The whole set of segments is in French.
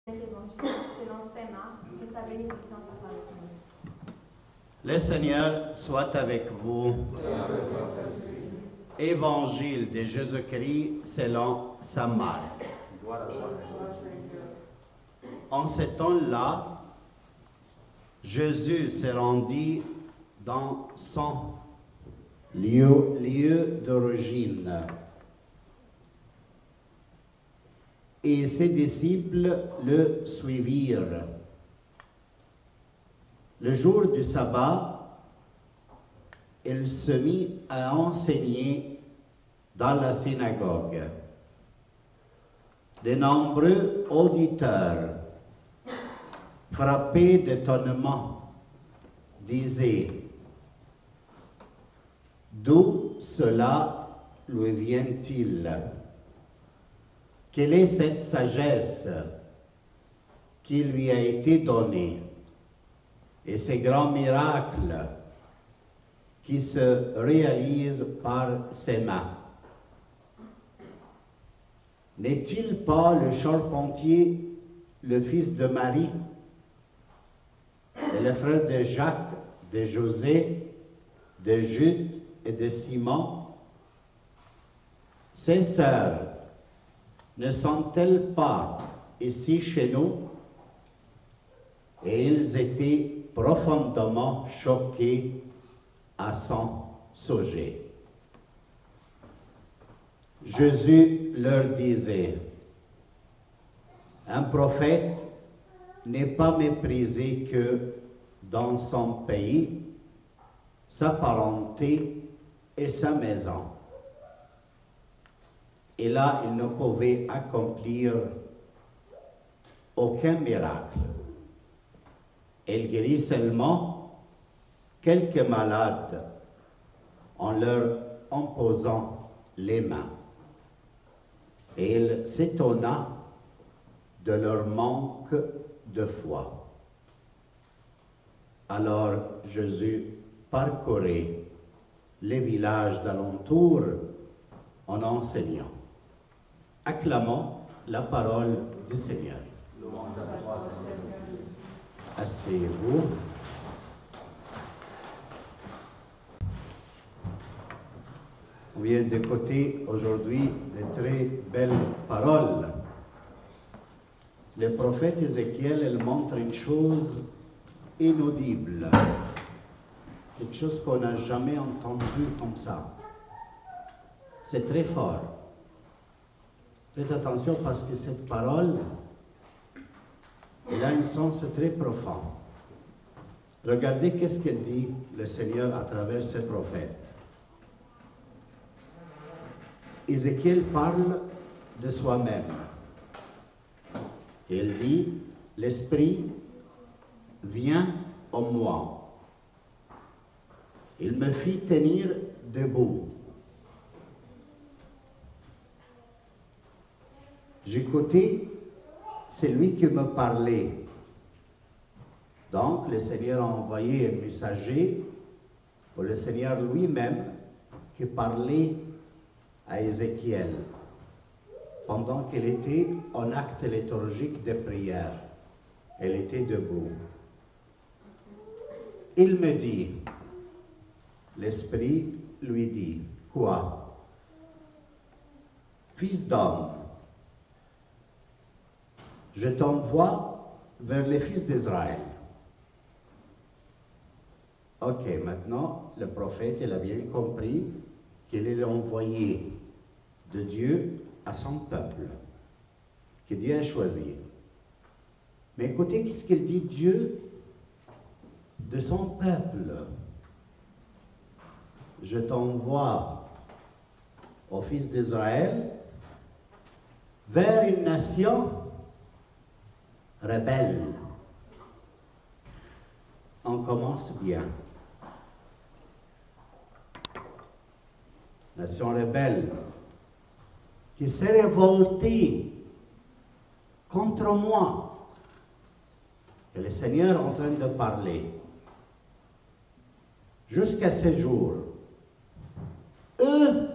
Évangile selon Saint Marc, que sa bénédiction soit avec nous. Le Seigneur soit avec vous. Évangile de Jésus-Christ selon Saint Marc. En ce temps-là, Jésus se rendit dans son lieu d'origine. Et ses disciples le suivirent. Le jour du sabbat, il se mit à enseigner dans la synagogue. De nombreux auditeurs, frappés d'étonnement, disaient: d'où cela lui vient-il? Quelle est cette sagesse qui lui a été donnée et ces grands miracles qui se réalisent par ses mains? N'est-il pas le charpentier, le fils de Marie, et le frère de Jacques, de José, de Jude et de Simon? Ses sœurs ne sont-elles pas ici chez nous? Et ils étaient profondément choqués à son sujet. Jésus leur disait: un prophète n'est pas méprisé que dans son pays, sa parenté et sa maison. Et là, il ne pouvait accomplir aucun miracle. Il guérit seulement quelques malades en leur imposant les mains. Et il s'étonna de leur manque de foi. Alors Jésus parcourait les villages d'alentour en enseignant. Acclamons la parole du Seigneur. Asseyez-vous. On vient d'écouter aujourd'hui de très belles paroles. Le prophète Ézéchiel, il montre une chose inaudible, quelque chose qu'on n'a jamais entendu comme ça. C'est très fort. Faites attention parce que cette parole, elle a un sens très profond. Regardez qu'est-ce qu'elle dit, le Seigneur, à travers ses prophètes. Ézéchiel parle de soi-même. Il dit: l'Esprit vient en moi. Il me fit tenir debout. J'écoutais celui qui me parlait. Donc, le Seigneur a envoyé un messager pour le Seigneur lui-même qui parlait à Ézéchiel pendant qu'il était en acte liturgique de prière. Elle était debout. Il me dit, l'Esprit lui dit: quoi? Fils d'homme, je t'envoie vers les fils d'Israël. Ok, maintenant, le prophète, il a bien compris qu'il est l'envoyé de Dieu à son peuple, que Dieu a choisi. Mais écoutez, qu'est-ce qu'il dit Dieu de son peuple? Je t'envoie aux fils d'Israël vers une nation rebelle. On commence bien. Nation rebelle qui s'est révoltée contre moi. Et le Seigneur est en train de parler. Jusqu'à ce jour, eux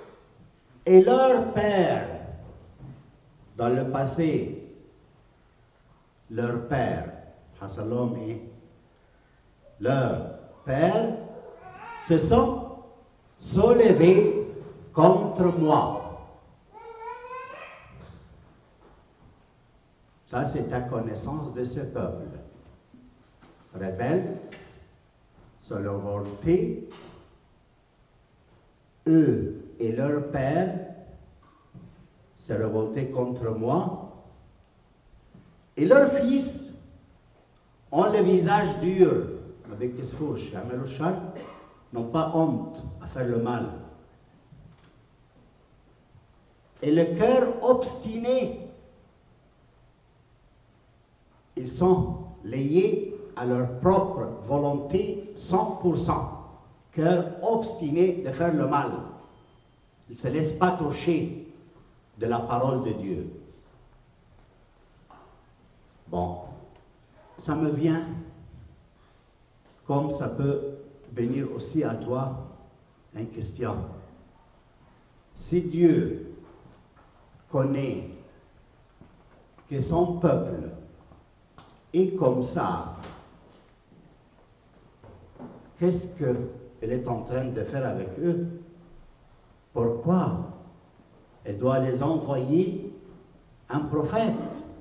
et leur père, dans le passé, leur père, Hassalom et leur père, se sont soulevés contre moi. Ça, c'est ta connaissance de ce peuple. Rebelles, sur leur volonté, eux et leur père se révoltaient contre moi, et leurs fils ont le visage dur, avec les fouches, n'ont pas honte à faire le mal. Et le cœur obstiné, ils sont liés à leur propre volonté 100%. Cœur obstiné de faire le mal. Ils ne se laissent pas toucher de la parole de Dieu. Bon, ça me vient, comme ça peut venir aussi à toi, une question. Si Dieu connaît que son peuple est comme ça, qu'est-ce qu'elle est en train de faire avec eux? Pourquoi elle doit les envoyer un prophète?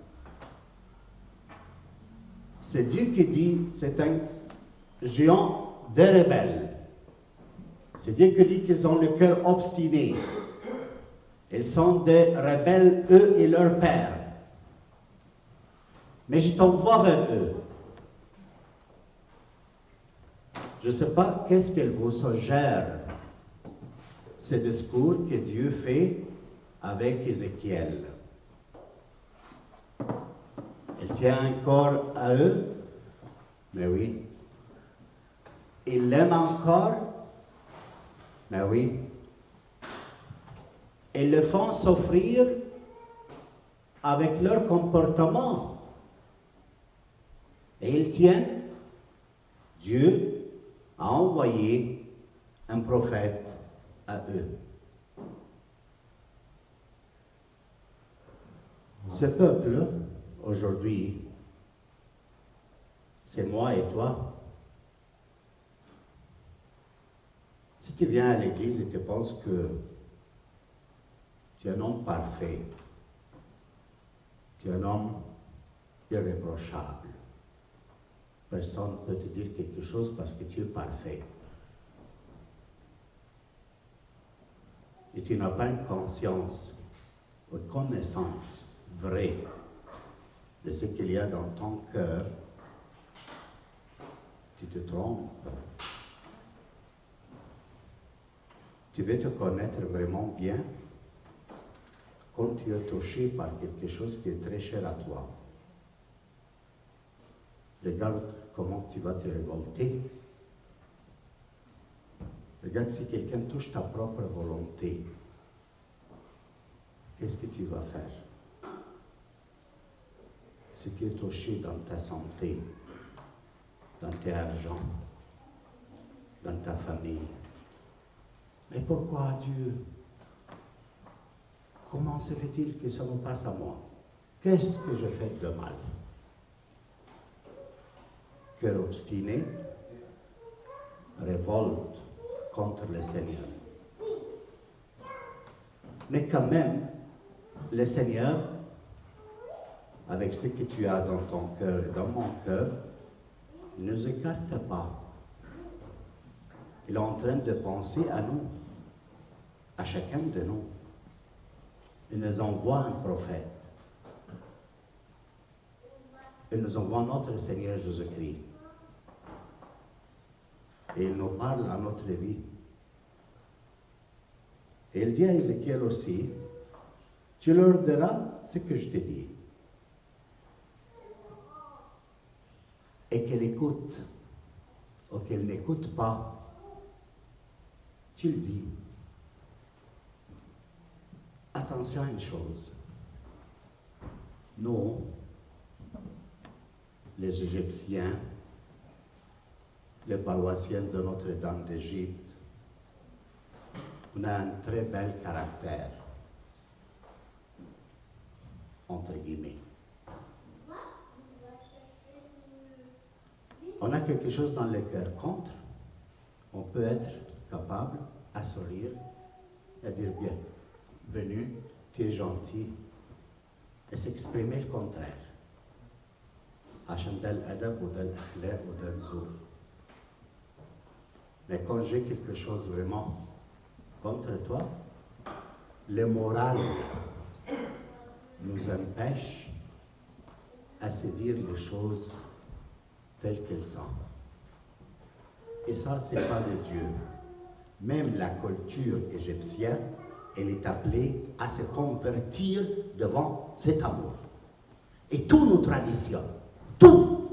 C'est Dieu qui dit, c'est un géant de rebelles. C'est Dieu qui dit qu'ils ont le cœur obstiné. Ils sont des rebelles, eux et leur père. Mais je t'envoie vers eux. Je ne sais pas qu'est-ce qu'elle vous suggère, ce discours que Dieu fait avec Ézéchiel. Elle tient encore à eux, mais oui. Ils l'aiment encore, mais oui. Ils le font souffrir avec leur comportement. Et ils tiennent. Dieu a envoyé un prophète à eux. Ce peuple, aujourd'hui, c'est moi et toi. Si tu viens à l'église et tu penses que tu es un homme parfait, tu es un homme irréprochable, personne ne peut te dire quelque chose parce que tu es parfait. Et tu n'as pas une conscience ou une connaissance vraie de ce qu'il y a dans ton cœur, tu te trompes. Tu veux te connaître vraiment bien quand tu es touché par quelque chose qui est très cher à toi. Regarde comment tu vas te révolter. Regarde si quelqu'un touche ta propre volonté. Qu'est-ce que tu vas faire? Si tu es touché dans ta santé, dans tes argent, dans ta famille. Mais pourquoi Dieu? Comment se fait-il que ça me passe à moi? Qu'est-ce que je fais de mal? Cœur obstiné, révolte contre le Seigneur. Mais quand même, le Seigneur, avec ce que tu as dans ton cœur et dans mon cœur, ne nous écarte pas. Il est en train de penser à nous, à chacun de nous. Il nous envoie un prophète. Il nous envoie notre Seigneur Jésus-Christ. Et il nous parle à notre vie. Et il dit à Ézéchiel aussi, tu leur diras ce que je te dis. Et qu'elle écoute, ou qu'elle n'écoute pas, tu le dis. Attention à une chose. Nous, les Égyptiens, les paroissiens de Notre-Dame d'Égypte, on a un très bel caractère, entre guillemets. quelque chose dans le cœur contre, on peut être capable à sourire et à dire bien, venu, tu es gentil, et s'exprimer le contraire. Mais quand j'ai quelque chose vraiment contre toi, le moral nous empêche à se dire les choses telles qu'elles sont. Et ça, ce n'est pas de Dieu. Même la culture égyptienne, elle est appelée à se convertir devant cet amour. Et toutes nos traditions, tout,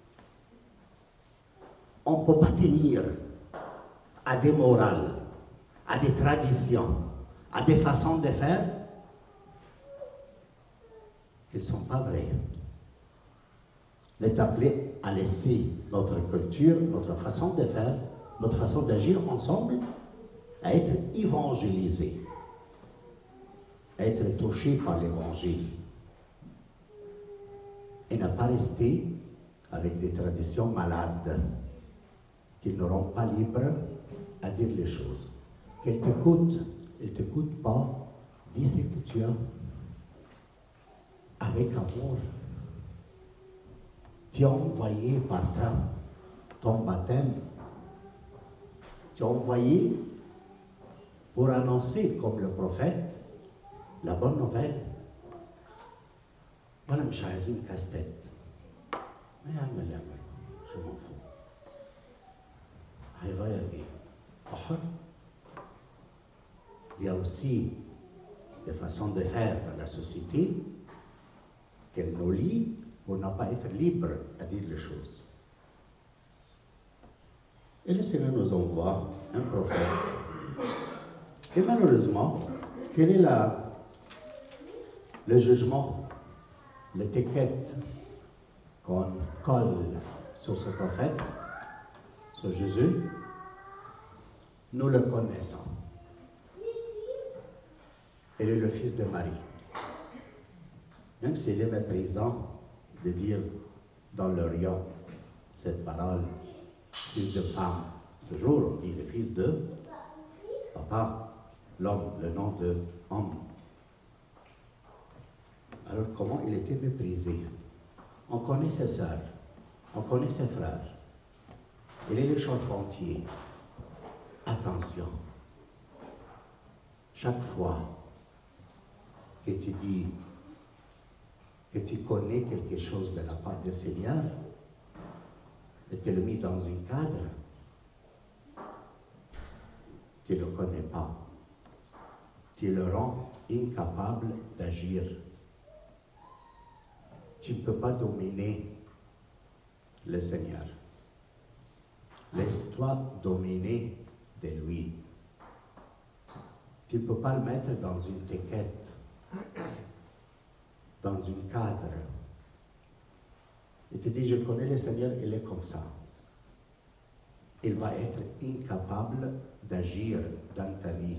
on ne peut pas tenir à des morales, à des traditions, à des façons de faire qui ne sont pas vraies. On est appelé à laisser notre culture, notre façon de faire, notre façon d'agir ensemble, à être évangélisés, à être touchés par l'Évangile. Et ne pas rester avec des traditions malades qui ne rendent pas libres à dire les choses. Qu'elles t'écoutent, elles ne t'écoutent pas, dis ce que tu as avec amour. Tu as envoyé par ton baptême, tu as envoyé pour annoncer comme le prophète la bonne nouvelle. Voilà, je suis une casse-tête. Mais je m'en fous. Il va y aller. Il y a aussi des façons de faire dans la société qu'elle nous lie pour ne pas être libre à dire les choses. Et le Seigneur nous envoie un prophète. Et malheureusement, quel est le jugement, l'étiquette qu'on colle sur ce prophète, sur Jésus? Nous le connaissons. Il est le fils de Marie. Même s'il est méprisant de dire dans l'Orient cette parole, fils de femme. Toujours on dit le fils de papa, l'homme, le nom de homme. Alors comment il était méprisé? On connaît ses sœurs, on connaît ses frères. Il est le charpentier. Attention, chaque fois que tu dis que tu connais quelque chose de la part du Seigneur, et tu le mets dans un cadre, tu ne le connais pas. Tu le rends incapable d'agir. Tu ne peux pas dominer le Seigneur. Laisse-toi dominer de lui. Tu ne peux pas le mettre dans une étiquette, dans un cadre. Et tu dis, je connais le Seigneur, il est comme ça. Il va être incapable d'agir dans ta vie.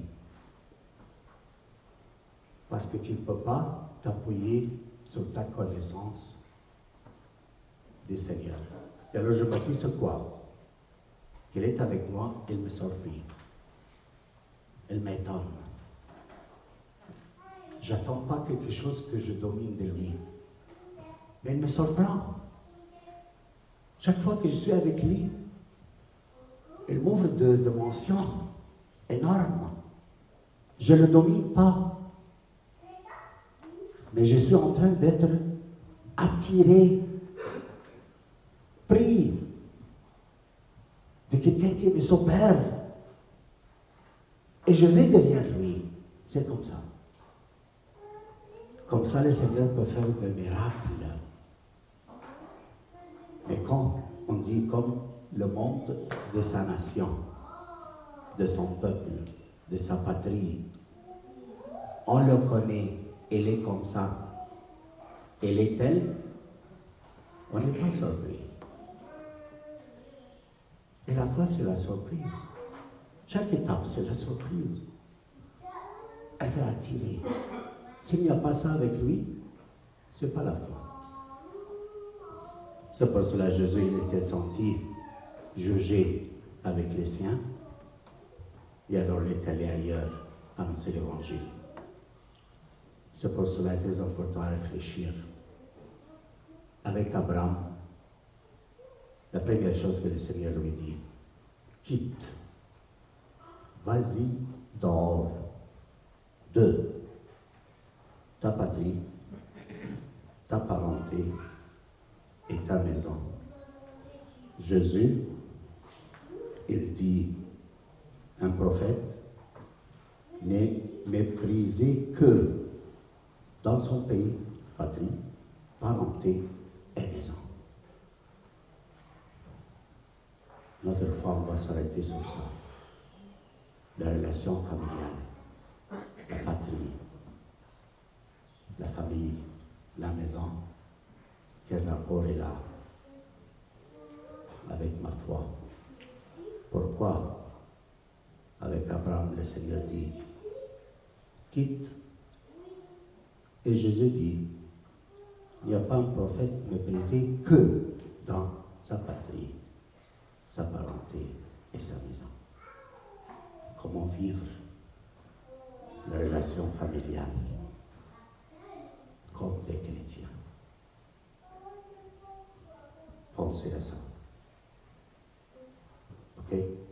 Parce que tu ne peux pas t'appuyer sur ta connaissance du Seigneur. Et alors je m'appuie sur quoi? Qu'il est avec moi, il me surprend. Il m'étonne. J'attends pas quelque chose que je domine de lui. Mais il me surprend. Chaque fois que je suis avec lui, il m'ouvre de dimensions énormes. Je ne le domine pas. Mais je suis en train d'être attiré, pris de quelqu'un qui me s'opère. Et je vais derrière lui. C'est comme ça. Comme ça, le Seigneur peut faire des miracles. Mais quand on dit comme le monde de sa nation, de son peuple, de sa patrie, on le connaît, il est comme ça. Elle est telle, on n'est pas surpris. Et la foi, c'est la surprise. Chaque étape, c'est la surprise. Être attiré. S'il n'y a pas ça avec lui, ce n'est pas la foi. C'est pour cela que Jésus il était senti juger avec les siens, et alors il est allé ailleurs annoncer l'Évangile. C'est pour cela très important à réfléchir. Avec Abraham, la première chose que le Seigneur lui dit, quitte, vas-y dehors de ta patrie, ta parenté et ta maison. Jésus, il dit, un prophète n'est méprisé que dans son pays, patrie, parenté et maison. Notre foi, on va s'arrêter sur ça. La relation familiale, la patrie, la famille, la maison, quel rapport est là avec ma foi? Pourquoi, avec Abraham, le Seigneur dit, quitte. Et Jésus dit, il n'y a pas un prophète méprisé que dans sa patrie, sa parenté et sa maison. Comment vivre la relation familiale comme des chrétiens? Pensez à ça. OK?